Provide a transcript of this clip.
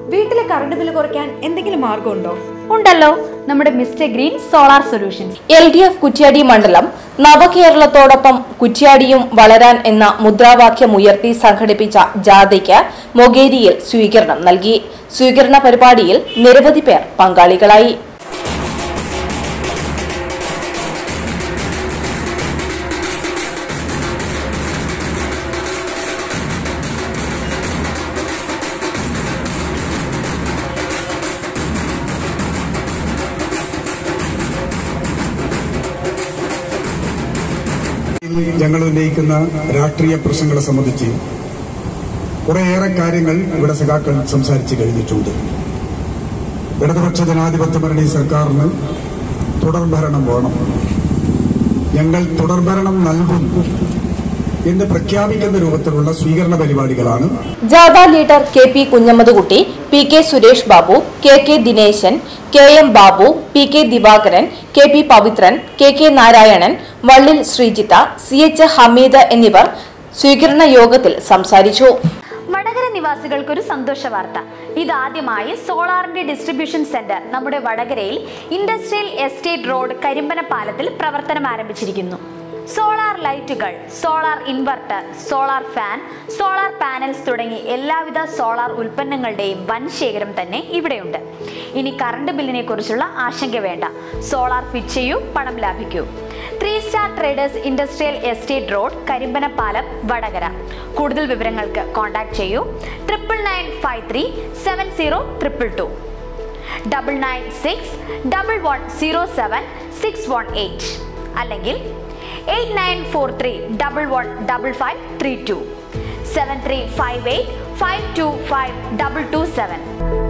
വീട്ടിലെ current bill കുറയ്ക്കാൻ എന്തെങ്കിലും മാർഗമുണ്ടോ? ഉണ്ടല്ലോ, നമ്മുടെ Mr Green Solar Solutions. LDF Kuttiady മണ്ഡലം നവകേരളത്തോടൊപ്പം കുറ്റ്യാടിയും വളരാൻ എന്ന മുദ്രാവാക്യമുയർത്തി സംഘടിപ്പിച്ച ജാഥയ്ക്ക് മൊകേരിയിൽ സ്വീകരണം നൽകി. സ്വീകരണ പരിപാടിയിൽ നിരവധി പേർ പങ്കാളികളായി. ഞങ്ങൾ ഉന്നയിക്കുന്ന രാഷ്ട്രീയ പ്രശ്നങ്ങളെ സംബന്ധിച്ച് കുറേയേറെ കാര്യങ്ങൾ ഇവിടെ സഖാക്കൾ സംസാരിച്ചു കഴിഞ്ഞിട്ടുണ്ട്. ഇടതുപക്ഷ ജനാധിപത്യ മുന്നണി സർക്കാരിന് തുടർഭരണം വേണം, ഞങ്ങൾ തുടർഭരണം നൽകും എന്ന് പ്രഖ്യാപിക്കുന്ന രൂപത്തിലുള്ള സ്വീകരണ പരിപാടികളാണ്. ജാഥ leader KP Kunhammedkutty, PK Suresh Babu, KK Dineshan, KM Babu, PK Divakaran, KP Pavithran, KK Narayanan, Vallil Sreejith, CH Hameed എന്നിവർ സ്വീകരണ യോഗത്തിൽ സംസാരിച്ചു. വടകര നിവാസികൾക്കൊരു സന്തോഷ വാർത്ത. ഇതാദ്യമായി സോളാറിന്റെ ഡിസ്ട്രിബ്യൂഷൻ സെന്റർ നമ്മുടെ വടകരയിൽ ഇൻഡസ്ട്രിയൽ എസ്റ്റേറ്റ് റോഡ് കരിമ്പന പാലത്തിൽ പ്രവർത്തനം ആരംഭിച്ചിരിക്കുന്നു. സോളാർ ലൈറ്റുകൾ, solar inverter, solar fan, solar panels തുടങ്ങി എല്ലാവിധ സോളാർ ഉൽപ്പന്നങ്ങളുടെയും വൻ ശേഖരം തന്നെ ഇവിടെയുണ്ട്. ഇനി കറണ്ട് ബില്ലിനെ കുറിച്ചുള്ള ആശങ്ക വേണ്ട. സോളാർ ഫിറ്റ് ചെയ്യൂ, പണം ലാഭിക്കൂ. 3 star traders industrial estate road Karimbanappalam Vadakara. കൂടുതൽ വിവരങ്ങൾക്ക് കോൺടാക്ട് ചെയ്യൂ 9995370222 9961107618 അല്ലെങ്കിൽ 8943115532 7358525227.